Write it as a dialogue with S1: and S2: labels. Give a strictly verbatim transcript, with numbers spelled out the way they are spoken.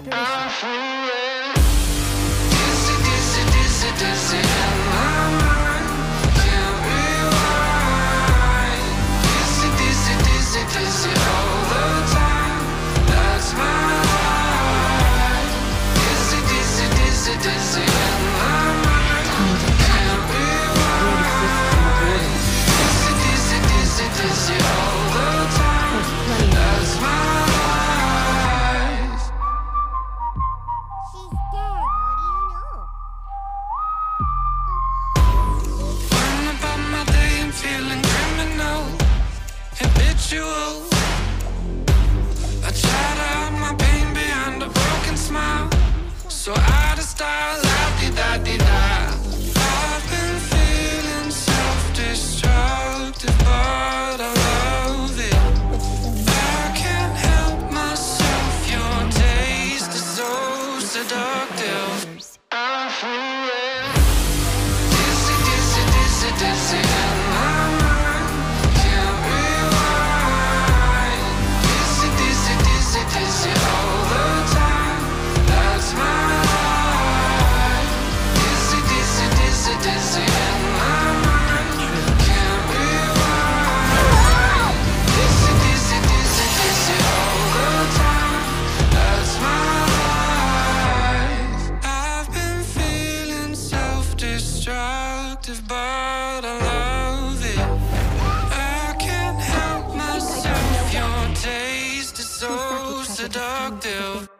S1: Dizzy, dizzy, dizzy, dizzy, and my mind can't rewind. Dizzy, dizzy, dizzy, dizzy all the time. That's my life. Dizzy, dizzy, dizzy, dizzy, and my mind can't rewind. Dizzy, dizzy, dizzy, dizzy all the time. That's my life.
S2: She's dead. How do you know?
S1: When about my day I'm feeling criminal, habitual. I try to hide my pain behind a broken smile, so out of style, la-di-da-di-da. I've been feeling self-destructive, but I love it. I can't help myself, your taste is so seductive. I'm foolish. Dizzy, dizzy, dizzy, dizzy, and my mind can't rewind. Dizzy, dizzy, dizzy, dizzy all the time. That's my life. Dizzy, dizzy, dizzy, dizzy, and my mind can't rewind. Dizzy, dizzy, dizzy, dizzy all the time. That's my life. I've been feeling self-destructive, but I love it. I can't help myself, your taste is so seductive.